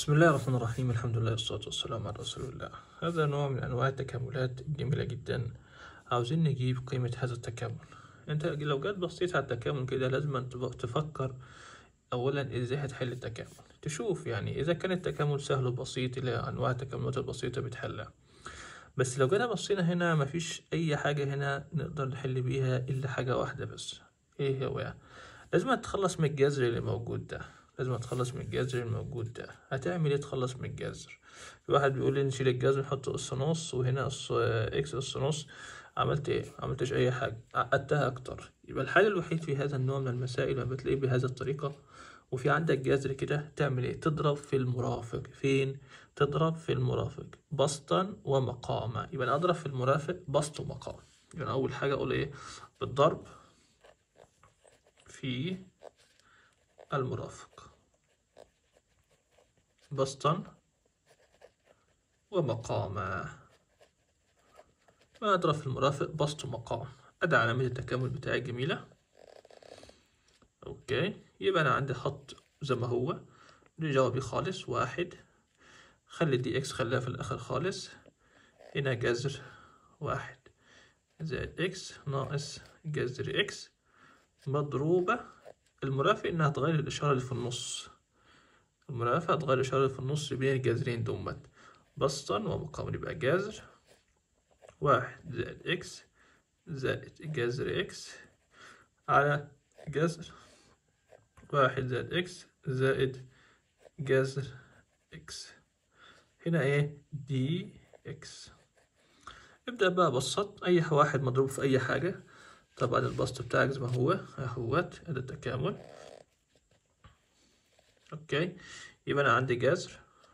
بسم الله الرحمن الرحيم. الحمد لله والصلاة والسلام على رسول الله. هذا نوع من أنواع التكاملات الجميلة جدا. عاوزين نجيب قيمة هذا التكامل. انت لو جيت بصيت على التكامل كده لازم تفكر أولا ازاي هتحل التكامل، تشوف يعني إذا كان التكامل سهل وبسيط اللي أنواع التكاملات البسيطة بتحلها. بس لو جينا بصينا هنا مفيش أي حاجة هنا نقدر نحل بيها إلا حاجة واحدة بس. إيه هو؟ لازم تتخلص من الجذر اللي موجود ده. لازم تتخلص من الجذر الموجود ده. هتعمل ايه تخلص من الجذر؟ في واحد بيقول لي نشيل الجذر نحط اس نص وهنا اس اكس اس نص. عملت ايه؟ عملتش اي حاجه، عقدتها اكتر. يبقى الحل الوحيد في هذا النوع من المسائل لما بتلاقيه بهذه الطريقه وفي عندك جذر كده تعمل ايه؟ تضرب في المرافق. فين؟ تضرب في المرافق بسطا ومقاما. يبقى انا اضرب في المرافق بسط ومقام. يبقى اول حاجه اقول ايه؟ بالضرب في المرافق بسطا ومقاما. أضرب في المرافق بسط ومقام. أدي علامة التكامل بتاعي جميلة. أوكي، يبقى أنا عندي خط زي ما هو دي جوابي خالص. واحد، خلي دي إكس خليها في الآخر خالص. هنا جذر واحد زائد إكس ناقص جذر إكس مضروبة المرافق إنها تغير الإشارة اللي في النص. المرافق هتغير الإشارة اللي في النص بين الجذرين دومت بسطا ومقاما. يبقى جذر واحد زائد إكس زائد جذر إكس على جذر واحد زائد إكس زائد جذر إكس. هنا إيه؟ دي إكس. ابدأ بقى بسط أي واحد مضروب في أي حاجة. طبعا البسط بتاعك زي ما هو أهوت. هذا التكامل. أوكي، يبقى أنا عندي جذر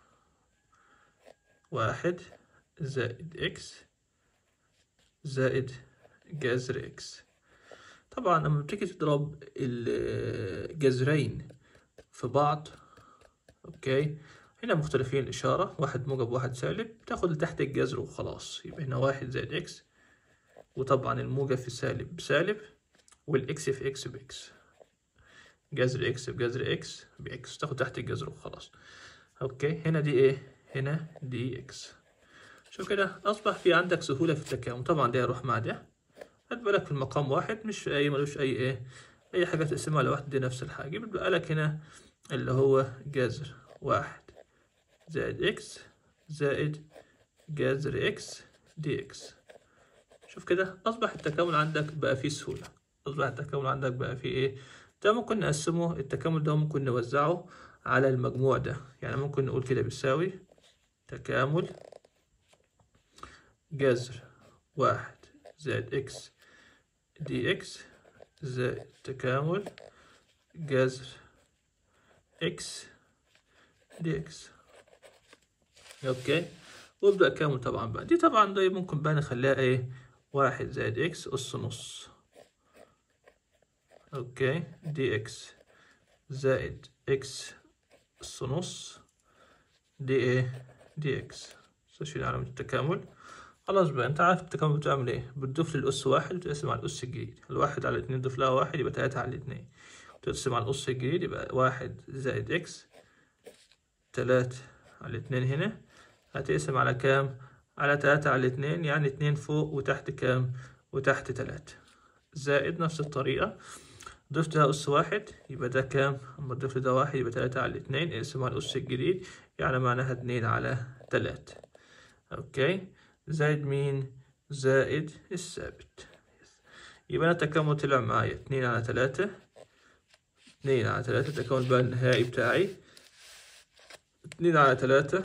واحد زائد إكس زائد جذر إكس. طبعا لما بتيجي تضرب الجذرين في بعض، اوكي، هنا مختلفين الإشارة، واحد موجب واحد سالب، تاخد تحت الجذر وخلاص. يبقى هنا واحد زائد إكس، وطبعا الموجب في سالب بسالب والإكس في إكس بإكس. جذر إكس بجذر إكس بإكس، تاخد تحت الجذر وخلاص. اوكي، هنا دي إيه؟ هنا دي إكس. شوف كده أصبح في عندك سهولة في التكامل. طبعا ده يروح مع ده. خد بالك في المقام واحد مش أي ملوش أي حاجة تقسمها لواحد، دي نفس الحاجة. يبقى لك هنا اللي هو جذر واحد زائد إكس زائد جذر إكس دي إكس. شوف كده أصبح التكامل عندك بقى فيه سهولة. أصبح التكامل عندك بقى فيه إيه؟ ده ممكن نقسمه، التكامل ده ممكن نوزعه على المجموع ده. يعني ممكن نقول كده بيساوي تكامل جذر واحد زائد إكس دي إكس زائد تكامل جذر إكس دي إكس. أوكي، وابدأ كامل. طبعا بقى دي طبعا دي ممكن بقى نخليها إيه؟ واحد زائد إكس أس نص. أوكي، دي إكس زائد إكس أس نص دي إيه؟ دي إكس. تشيل علامة التكامل. خلاص بقى أنت عارف التكامل بتعمل إيه؟ بتضيف للأس واحد وتقسم على الأس الجديد. الواحد على اتنين تضيف لها واحد يبقى تلاتة على اتنين، تقسم على الأس الجديد يبقى واحد زائد إكس تلاتة على اتنين. هنا هتقسم على كام؟ على تلاتة على اتنين، يعني اتنين فوق وتحت كام؟ وتحت تلاتة. زائد نفس الطريقة ضفت لها أس واحد يبقى ده كام؟ أما تضيف ده واحد يبقى تلاتة على اتنين، اقسم على الأس الجديد يعني معناها اتنين على تلاتة. أوكي، زائد مين؟ زائد الثابت. يبقى أنا التكامل طلع معايا اتنين على تلاتة. اتنين على تلاتة التكامل بقى النهائي بتاعي اتنين على تلاتة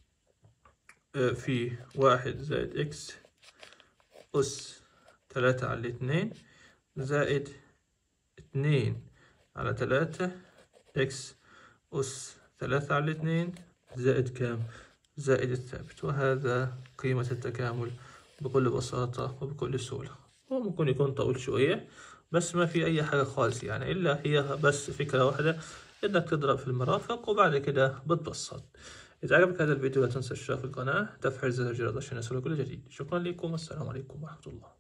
في واحد زائد إكس أس تلاتة على اتنين زائد اتنين على تلاتة إكس أس تلاتة على اتنين زائد كام؟ زائد الثابت. وهذا قيمة التكامل بكل بساطة وبكل سهولة. هو ممكن يكون طويل شوية بس ما في أي حاجة خالص يعني، إلا هي بس فكرة واحدة إنك تضرب في المرافق وبعد كده بتبسط. إذا عجبك هذا الفيديو لا تنسى الاشتراك في القناة، تفعيل زر الجرس عشان يصلك كل جديد. شكرا لكم والسلام عليكم ورحمة الله.